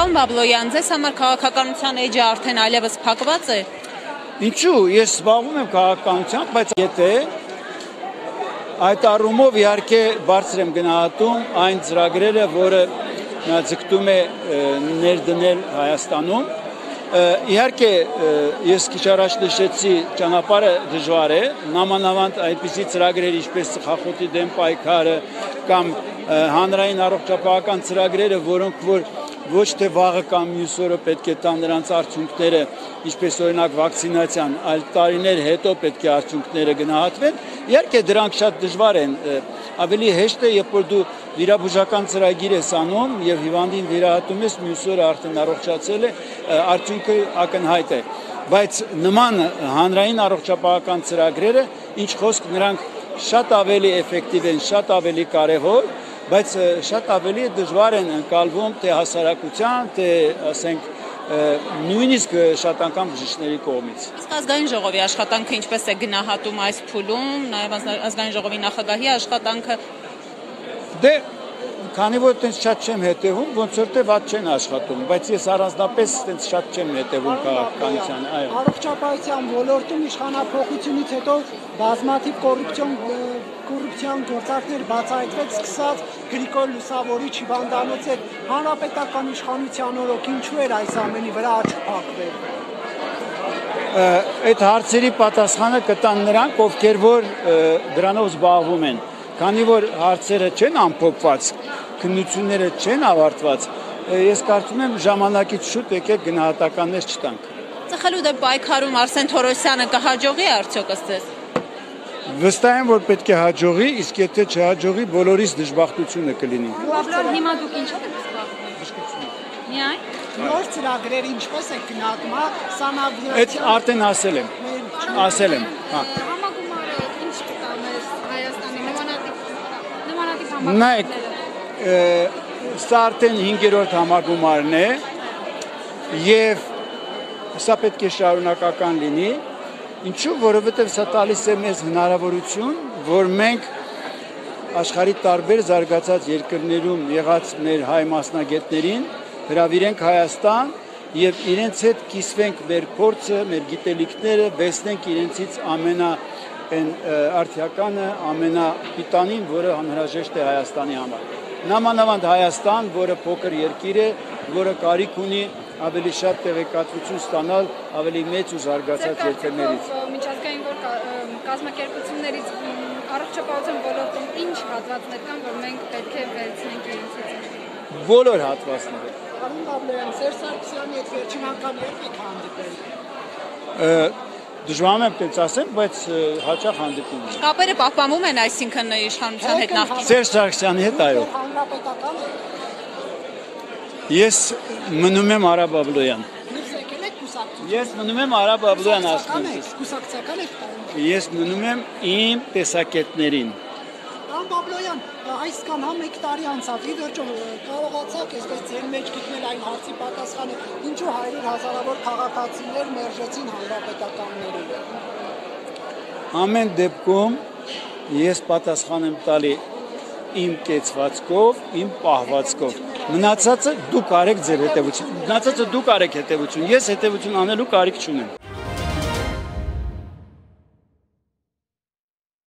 Պարոն Բաբլոյան, ձեզ համար քաղաքականության էջը արդեն այլևս փակված է։ Ինչու, ես զբաղվում եմ քաղաքականությամբ, բայց եթե այդ առումով իհարկե բարձր եմ գնահատում այն ծրագրերը, որը նա ձգտում է ներդնել Հայաստանում։ Իհարկե ես քիչ առաջ նշեցի, ճանապարհը դժվար է, նամանավանդ այդպիսի ծրագրեր, ինչպես ծխախոտի դեմ պայքարը կամ հանրային առողջապահական ծրագրերը, որոնք որ ոչ թե վաղը կամ մյուս օրը պետք է տան նրանց արդյունքները, ինչպես օրինակ վակցինացիան, այլ տարիներ հետո պետք է արդյունքները գնահատվեն։ Իհարկե դրանք շատ դժվար են, ավելի հեշտ է, երբ որ դու վիրաբուժական ծրագիր ես անում եւ հիվանդին վիրահատում ես, մյուս օրը արդեն առողջացել է, արդյունքը ակնհայտ է։ Բայց նման հանրային առողջապահական ծրագրերը, ինչ խոսք, նրանք շատ ավելի էֆեկտիվ են, շատ ավելի կարևոր, բայց շատ ավելի դժվար են ընկալվում թե հասարակության, թե ասենք նույնիսկ շատ անգամ բժիշկների կողմից։ Իսկ ազգային ժողովի աշխատանքը ինչպես է գնահատում այս փուլում, նաև ազգային ժողովի նախագահի աշխատանքը։ Դե քանի որ այդպես շատ չեմ հետևում, ոնց որ թե ված չեն աշխատում, բայց ես առանձնապես այդպես շատ չեմ հետևում քաղաքականության, այո։ Առողջապահության ոլորտում իշխանափոխությունից հետո բազմաթիվ կոռուպցիոն գործարքներ բացահայտվեց, սկսած Գրիգոր Լուսավորի հիվանդանոց հետ հանրապետական իշխանության օրոք ինչու էր այս ամենի վրա աչք փակվել։ Այդ հարցերի պատասխանը կտան նրանք, ովքեր որ դրանով զբաղվում են, քանի որ հարցերը չեն ամփոփված, քննությունները չեն ավարտված, ես կարծում եմ ժամանակից շուտ եկեք գնահատականներ չտանք։ Ծխելու դեմ պայքարում Արսեն Թորոսյանը կհաջողի արդյոք ըստ ձեզ։ Վստահ եմ, որ պետք է հաջողի, իսկ եթե չհաջողի, բոլորիս դժբախտությունը կլինի։ Բաբլոյան, հիմա դուք ինչով եք զբաղվում։ Միայն Նոր ծրագրեր ինչպես եք գնահատում, Այդ արդեն ասել եմ, հա։ Համագումարը ինչ կտա մեր Հայաստանի նմանատիպ Նայեք, սա արդեն 5-րդ համագումարն է եւ սա պետք է շարունակական լինի, ինչու, որովհետեւ սա տալիս է մեզ հնարավորություն, որ մենք աշխարհի տարբեր զարգացած երկրներում եղած մեր հայ մասնագետներին հրավիրենք Հայաստան եւ իրենց հետ կիսվենք մեր փորձը, մեր գիտելիքները, բեսնենք իրենցից ամենաարդյականը, ամենապիտանին, որը անհրաժեշտ է Հայաստանի համար։ Նամանավանդ Հայաստան, որը փոքր երկիր է, որը կարիք ունի ավելի շատ տեղեկատվություն ստանալ ավելի մեծ ու զարգացած երկրներից։ Միջազգային կազմակերպություններից առողջապահության ոլորտում ինչ հատվածներ կան, որ մենք պետք է վերցնենք իրենցից։ Բոլոր հատվածները։ Պարոն Բաբլոյան, Սերժ Սարգսյանի հետ վերջին անգամ երբ եք հանդիպել։ Դժվար եմ տենց ասեմ, բայց հաճախ հանդիպում եմ։ Կապերը պահպանվում են այսինքն իշխանության հետ նախկին։ Սերժ Սարգսյանի հետ այո։ Հանրապետական Ես մնում եմ Արա Բաբլոյան։ դուրս եկել եք կուսակցություն։ Ես մնում եմ Արա Բաբլոյան ասում։ Կուսակցական եք տարում։ Ես մնում եմ իմ տեսակետներին։ Պարոն Բաբլոյան, այսքան 1 տարի անցավ, ի վերջո կարողացաք այսպես ձեր մեջ գտնել այն հարցի պատասխանը, ինչու 100,000-ավոր քաղաքացիներ մերժեցին հանրապետականներին։ Ամեն դեպքում ես պատասխան եմ տալի իմ կեցվածքով, իմ պահվածքով։ Մնացածը դուք արեք ձեր հետևություն։ Մնացածը դուք արեք հետևություն։ Ես հետևություն անելու կարիք չունեմ։